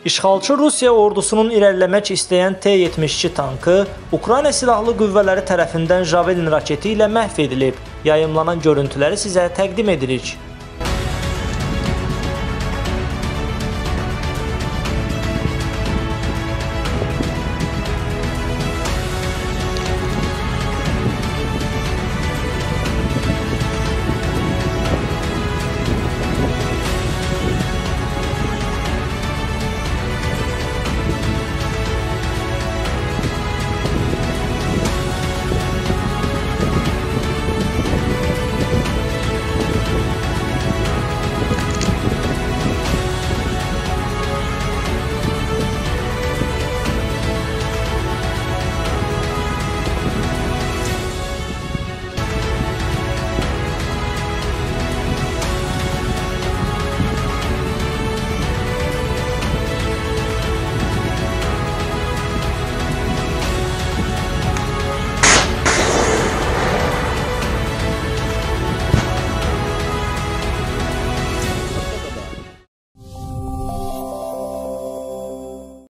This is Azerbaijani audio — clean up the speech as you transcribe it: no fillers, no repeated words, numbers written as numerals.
İşğalçı Rusiya ordusunun irəliləmək istəyən T-72 tankı Ukrayna Silahlı Qüvvələri tərəfindən Javelin raketi ilə məhv edilib. Yayımlanan görüntüləri sizə təqdim edirik.